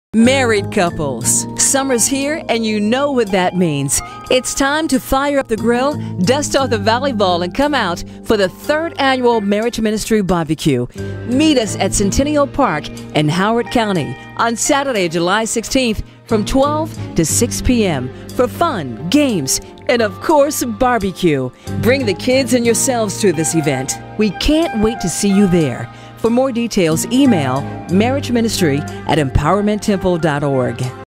Married couples, summer's here and you know what that means. It's time to fire up the grill, dust off the volleyball, and come out for the 3rd annual Marriage Ministry Barbecue. Meet us at Centennial Park in Howard County on Saturday, July 16th from 12 to 6 p.m. for fun, games, and of course, barbecue. Bring the kids and yourselves to this event. We can't wait to see you there. For more details, email marriageministry@empowermenttemple.org.